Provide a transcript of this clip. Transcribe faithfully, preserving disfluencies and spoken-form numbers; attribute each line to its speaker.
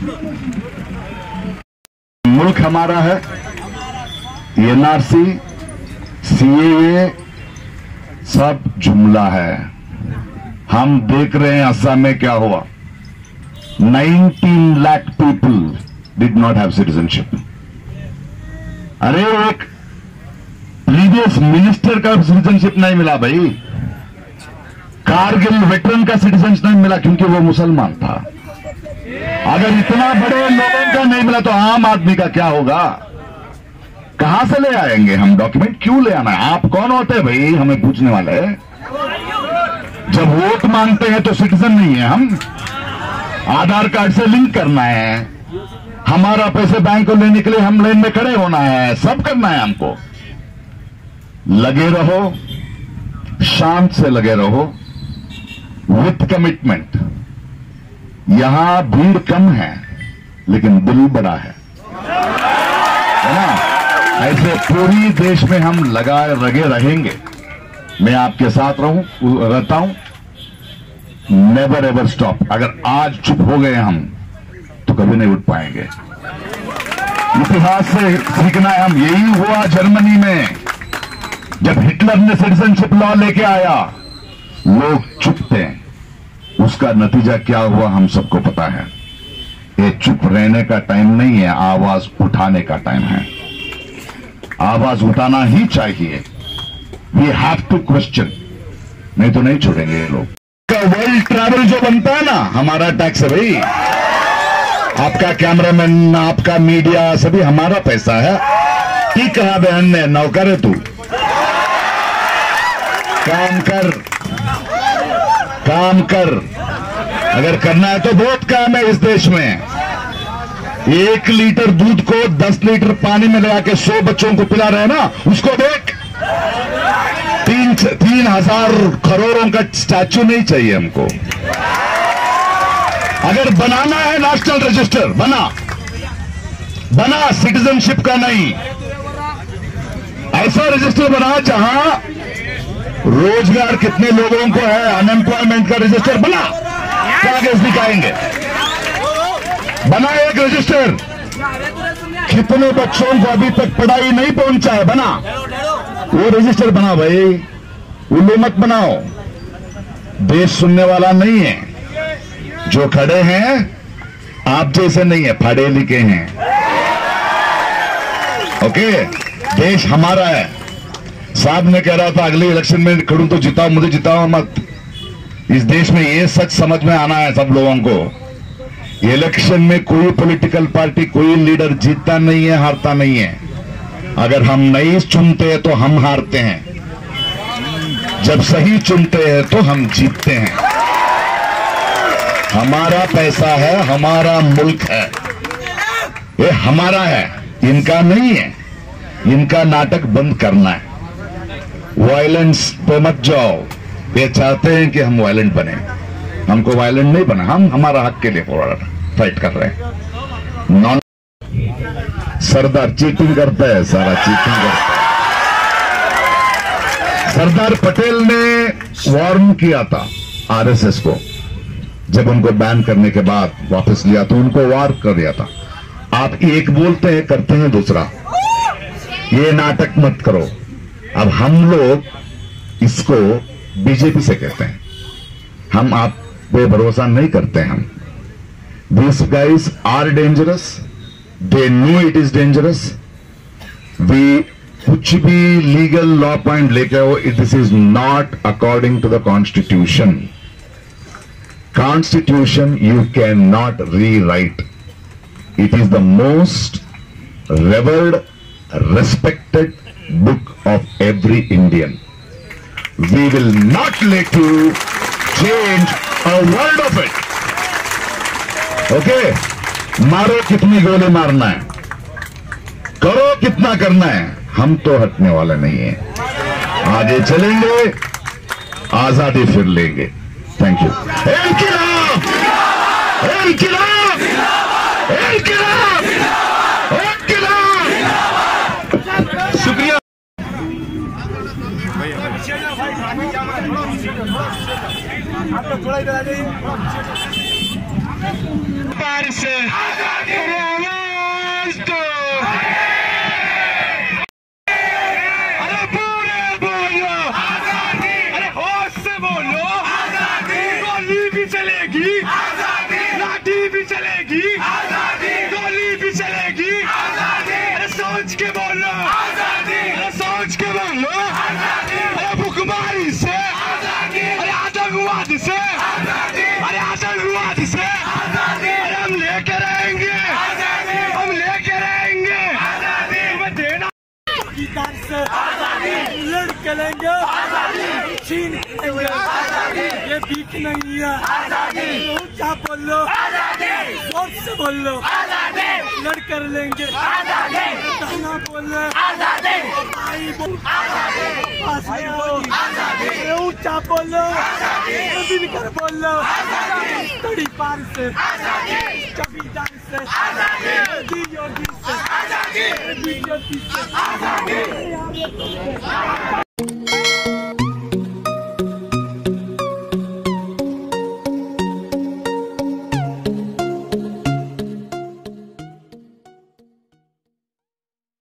Speaker 1: मुल्क हमारा है, एनआरसी, सीएए सब जुमला है। हम देख रहे हैं असम में क्या हुआ। Nineteen lakh people did not have citizenship. अरे एक प्रीवियस मिनिस्टर का सिटीजनशिप नहीं मिला भाई, कारगिल वेटरन का सिटीजनशिप नहीं मिला क्योंकि वो मुसलमान था। अगर इतना बड़े लोगों का नहीं मिला तो आम आदमी का क्या होगा? कहां से ले आएंगे हम डॉक्यूमेंट? क्यों ले आना है? आप कौन होते हैं भाई हमें पूछने वाले? जब वोट मांगते हैं तो सिटीजन नहीं है हम। आधार कार्ड से लिंक करना है, हमारा पैसे बैंक को लेने के लिए हम लाइन में खड़े होना है, सब करना है हमको। लगे रहो, शांत से लगे रहो, विथ कमिटमेंट। यहां भीड़ कम है लेकिन दिल बड़ा है, है ना? ऐसे पूरी देश में हम लगाए लगे रहेंगे। मैं आपके साथ रहूं रहता हूं। Never ever stop. अगर आज चुप हो गए हम तो कभी नहीं उठ पाएंगे। इतिहास से सीखना है हम। यही हुआ जर्मनी में, जब हिटलर ने सिटीजनशिप लॉ लेके आया, लोग चुप थे। उसका नतीजा क्या हुआ हम सबको पता है। ये चुप रहने का टाइम नहीं है, आवाज उठाने का टाइम है। आवाज उठाना ही चाहिए। वी हैव टू क्वेश्चन, नहीं तो नहीं छोड़ेंगे ये लोग। का वर्ल्ड ट्रैवल जो बनता है ना, हमारा टैक्स है भाई। आपका कैमरामैन, आपका मीडिया, सभी हमारा पैसा है। ठीक कहा बहन ने, नौकर है तू, काम कर, काम कर। अगर करना है तो बहुत काम है इस देश में। एक लीटर दूध को दस लीटर पानी में लगा के सौ बच्चों को पिला रहे हैं ना, उसको देख। तीन तीन हजार करोड़ों का स्टैचू नहीं चाहिए हमको। अगर बनाना है नेशनल रजिस्टर, बना बना सिटीजनशिप का नहीं। ऐसा रजिस्टर बना जहां रोजगार कितने लोगों को है, अनएम्प्लॉयमेंट का रजिस्टर बना, कागज दिखाएंगे। बना एक रजिस्टर, कितने बच्चों को अभी तक पढ़ाई नहीं पहुंचा है, बना वो रजिस्टर बना भाई। उल्लू मत बनाओ। देश सुनने वाला नहीं है। जो खड़े हैं आप जैसे नहीं है, पढ़े लिखे हैं। ओके, देश हमारा है। साहब ने कह रहा था अगले इलेक्शन में खड़ूं तो जिताओ, मुझे जिताओ मत। इस देश में ये सच समझ में आना है सब लोगों को। इलेक्शन में कोई पॉलिटिकल पार्टी, कोई लीडर जीतता नहीं है, हारता नहीं है। अगर हम नहीं चुनते हैं तो हम हारते हैं, जब सही चुनते हैं तो हम जीतते हैं। हमारा पैसा है, हमारा मुल्क है, ये हमारा है, इनका नहीं है। इनका नाटक बंद करना है। वायलेंस पे मत जाओ। ये चाहते हैं कि हम वायलेंट बने, हमको वायलेंट नहीं बना। हम हमारा हक के लिए फाइट कर रहे हैं। नॉन सरदार चीटिंग करता है, सारा चीटिंग करता है। सरदार पटेल ने वार्न किया था आरएसएस को, जब उनको बैन करने के बाद वापस लिया तो उनको वार कर दिया था। आप एक बोलते हैं, करते हैं दूसरा। ये नाटक मत करो। अब हम लोग इसको बीजेपी से कहते हैं, हम आप पे भरोसा नहीं करते। हम this guys are dangerous, they know it is dangerous. We कुछ भी लीगल लॉ पॉइंट लेके हो, this is not according to the constitution. Constitution you can not rewrite. It is the most revered, respected book of every Indian. We will not let you change a word of it. Okay? मारो कितनी गोली मारना है, करो कितना करना है, हम तो हटने वाले नहीं हैं। आगे चलेंगे, आजादी फिर लेंगे। Thank you. इनकलाब! इनकलाब! इनकलाब! शुक्रिया। आप लोग थोड़ा इधर आ जाइए।
Speaker 2: पार से आवाज दो, अरे पूरे बोलो, अरे होश से बोलो, गोली भी चलेगी, लाठी भी चलेगी, गोली भी चलेगी, अरे सोच के बोलो, अरे सोच के बोलो, अरे भुखमारी से, अरे आतंकवाद से, अरे आतंकवाद से, अरे हम लेके रहेंगे, हम लेके रहेंगे, तुम्हें देना से लड़ के लेंगे, छीन लेंगे, ये भीख नहीं है, ऊंचा बोलो, जोर से बोलो, लड़ कर लेंगे, ताना बोलो, भाई बोलो, ऊंचा बोलो, मिलकर बोलो, कड़ी पार से, चौकीदार से, योगी से, बीजेपी से।